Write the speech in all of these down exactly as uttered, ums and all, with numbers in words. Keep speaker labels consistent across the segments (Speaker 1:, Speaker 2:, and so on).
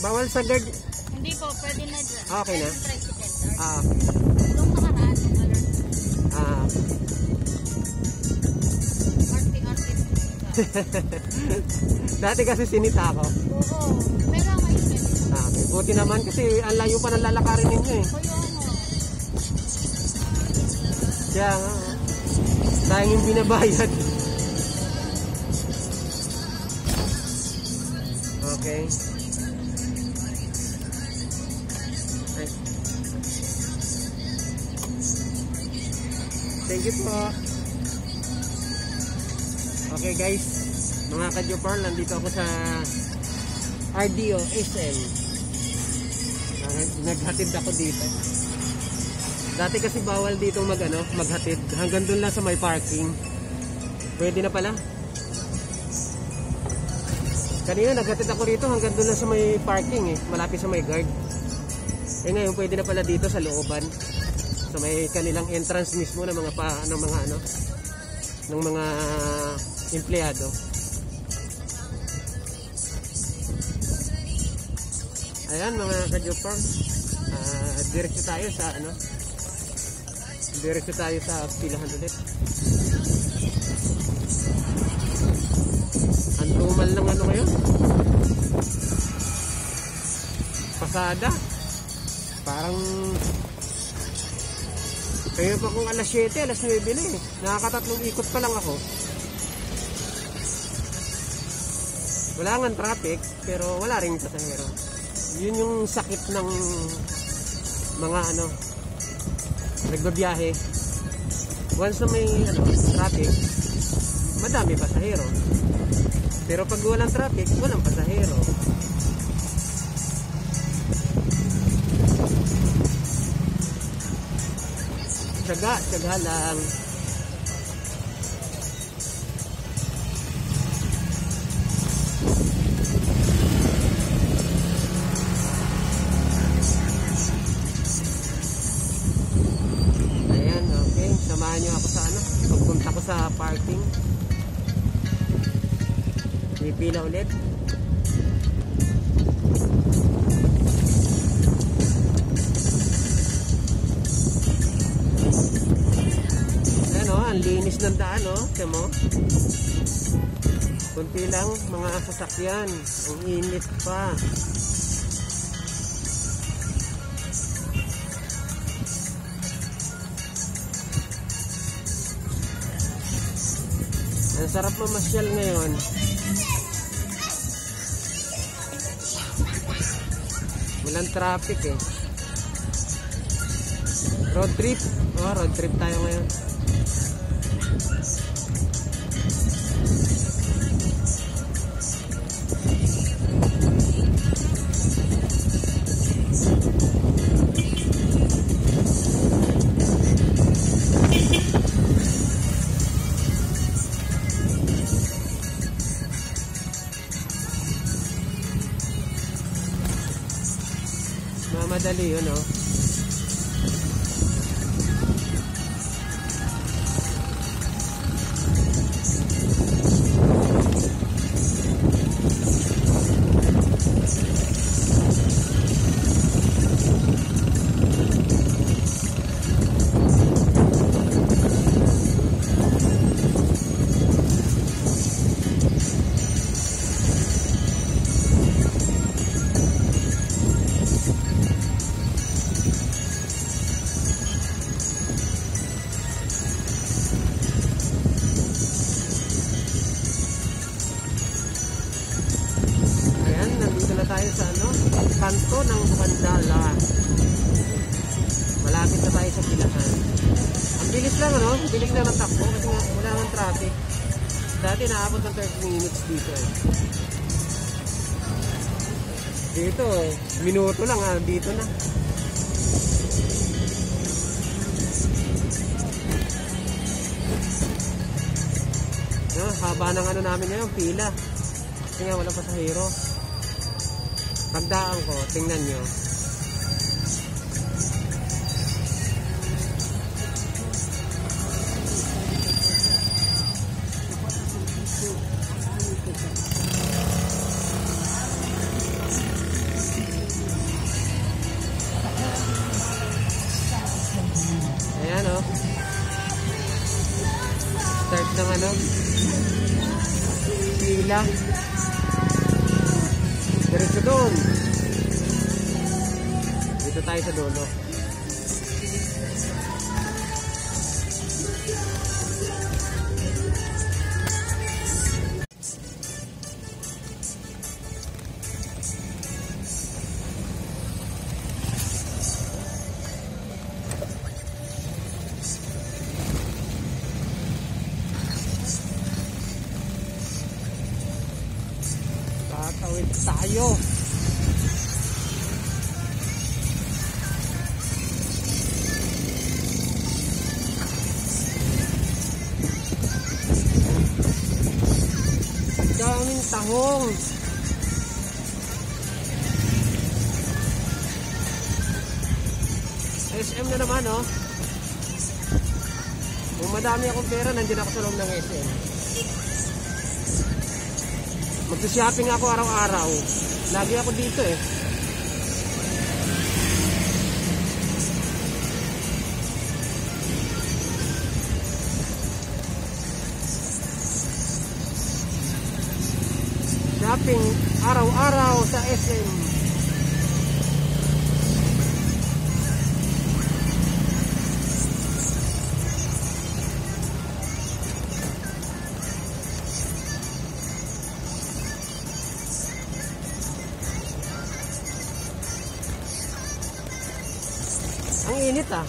Speaker 1: Bawal sa guard.
Speaker 2: Hindi po, pwede na dyan.
Speaker 1: Okay na?
Speaker 2: Tricycle.
Speaker 1: Ah.
Speaker 2: Nung nakaraan, nung alert.
Speaker 1: Ah.
Speaker 2: Arte-arte.
Speaker 1: Dati kasi sinita ako.
Speaker 2: Oo. Pero ngayon din.
Speaker 1: Ah, okay. Buti naman kasi ang layo pa ng lalakarin ninyo eh.
Speaker 2: Kaya ano.
Speaker 1: Kaya nga. Oh. Sayang yung binabayad. Okay. Ay. Thank you po. Okay guys, mga ka-Jopar, nandito ako sa R D O S M. Naghatid ako dito. Dati kasi bawal dito mag, ano, maghatid. Hanggang doon lang sa may parking. Pwede na pala. Kanina naghatid ako rito hanggang doon lang sa may parking eh. Malapit sa may guard. Eh ngayon pwede na pala dito sa looban. Sa may kanilang entrance mismo ng mga pa, ano, mga ano, ng mga empleyado. Ayan mga ka-Jopar, uh, diretso tayo sa ano, diretso tayo sa pilahan ulit. Ang tumal ng ano ngayon, pasada. Parang kaya pa kung alas siyete, alas nuwebe na eh. Nakakatatlong ikot pa lang ako. Wala nga traffic, pero wala rin pasahero. Yun yung sakit ng mga ano, nagbabiyahe. Once na may ano, traffic, madami pasahero. Pero pag walang traffic, walang pasahero. Tsaga, tsaga lang. Ayan, okay. Samahan nyo ako sa ano, pagpunta ko sa parking. Pipila ulit. Ang linis ng daan, oh. Tiyan mo. Kunti lang mga sasakyan. Ang init pa. Ang sarap mamasyal ngayon. Walang traffic eh. Road trip. Oh, road trip tayo ngayon. Madali yun, oh. Tayo sa ano, kanto ng Bukandala. Malapit na tayo sa pilahan. Ang bilis lang, ano? Ang bilis lang ng takbo kasi nga wala nang traffic. Dati naabot ng thirty minutes dito eh. Dito eh, minuto lang ah, dito na. No, haba ng ano namin ngayon, pila. Kasi nga walang pasahero. Pagdaan ko, tingnan nyo. Manila. Diretso doon. Dito tayo sa dulo. Tatawid tayo. Daming tahong. S M na naman, oh. Kung madami akong pera, nandiyan ako sa loob ng S M. Magsa-shopping ako araw-araw. Lagi ako dito eh. Shopping araw-araw sa S M. Ang init ah.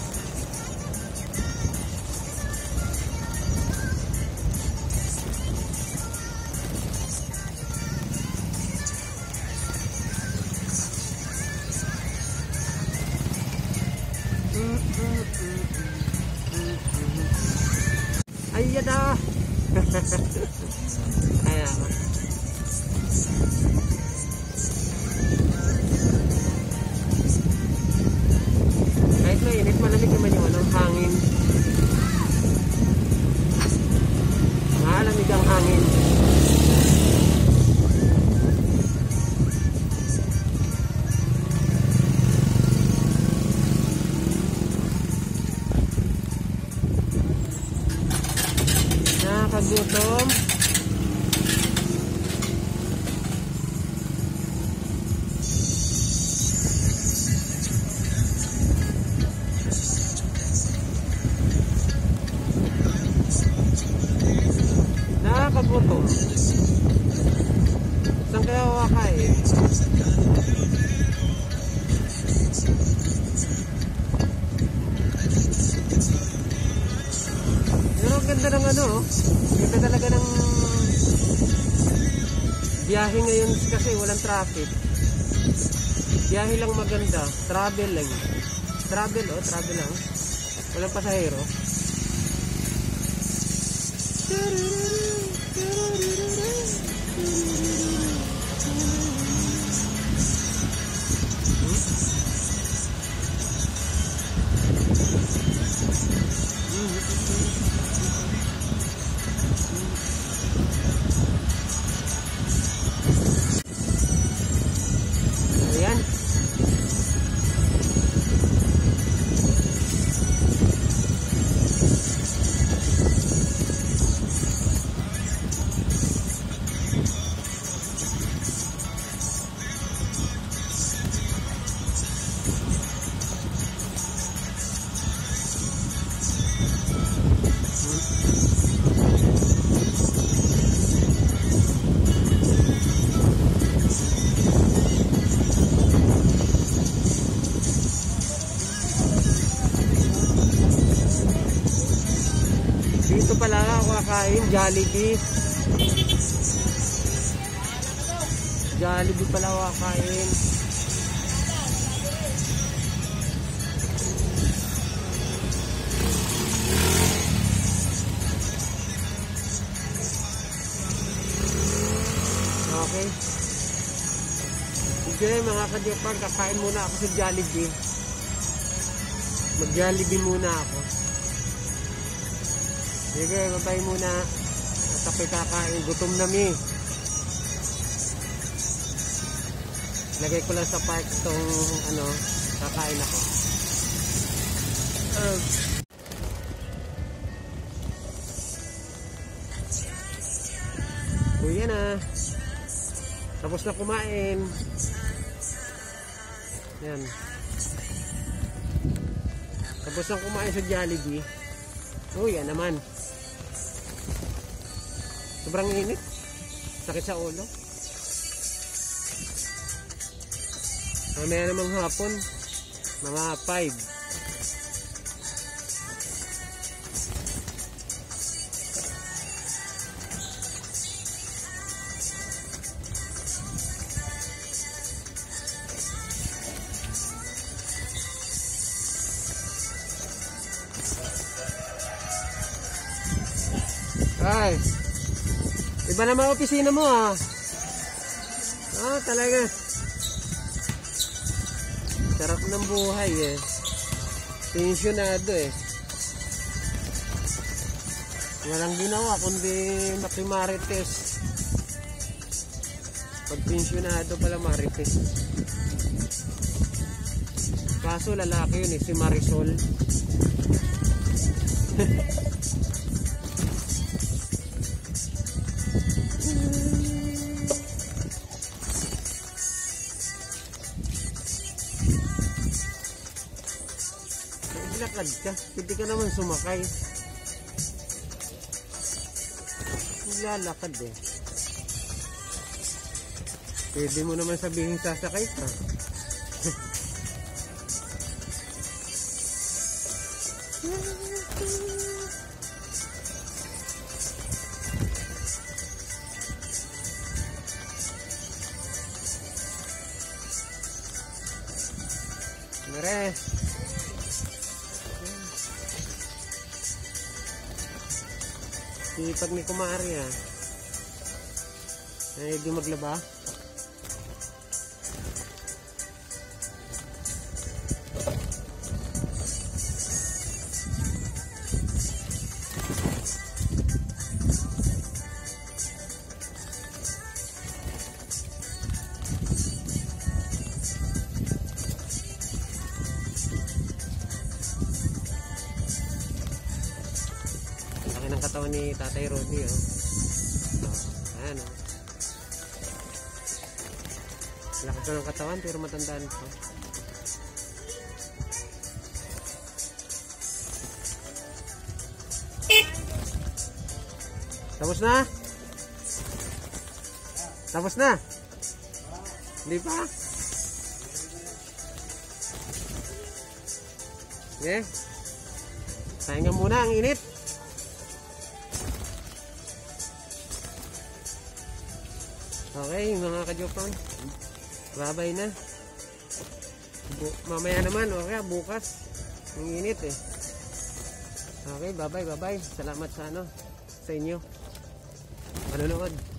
Speaker 1: Ayan na. Ayan. Kahit mainit, malamig naman yung anong hangin. Malamig ang hangin. Nakakagutom. Nakakagutom. Saan kaya wakay? Pero ang ganda ng ano, ganda talaga ng biyahe ngayon kasi walang traffic. Biyahe lang maganda, travel lang. Travel oh, travel lang. Walang pasahero. Ayan. Dito pala ako kakain, Jollibee. Jollibee pala ako kakain. Okay. Okay mga kadipag, kakain muna ako sa Jollibee. Mag-Jollibee muna ako. Sige, babay muna. At ako'y kakain. Gutom na mi. Lagay ko lang sa park itong ano, kakain ako. Uh, Kuya na. Tapos na kumain. Yan. Tapos na kumain sa Jollibee. Oh, yan naman. Sobrang init. Sakit sa ulo. Mamaya namang hapon. Mga five. Ay, iba naman opisina mo ah. Ah, talaga. Sarap ng buhay eh. Pensyonado eh. Walang ginawa kundi makimarites. Pag pensyonado pala marites. Kaso lalaki yun eh, si Marisol. Lakad ka, hindi ka naman sumakay. Lalakad eh. Pwede mo naman sabihin sasakay ka. Mare. Sipag ni Kumari ah. Ay, di maglaba. Ng katawan ni Tatay Rodney oh. Ayan oh. Lakas na ng katawan pero matandaan pa. Tapos na? Tapos na? Hindi pa? Okay. Pahinga muna, ang init. Okay, mga ka-Jopang, babay na. Bu mamaya naman, okay, bukas. Ang init eh. Okay, babay, babay. Salamat sa ano, sa inyo. Manonood.